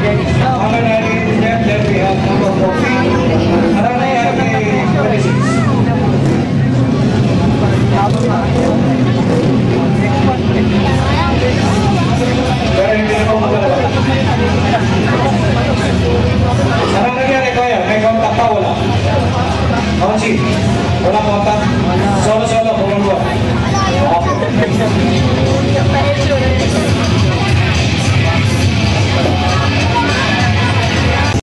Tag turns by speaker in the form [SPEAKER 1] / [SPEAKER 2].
[SPEAKER 1] Ladies and gentlemen, we have number 14. Arana 26. Pero hindi na po magalawa. Anong nangyari ko yan? May contact pa? Wala? Kaunsi? Wala contact? Solo-solo?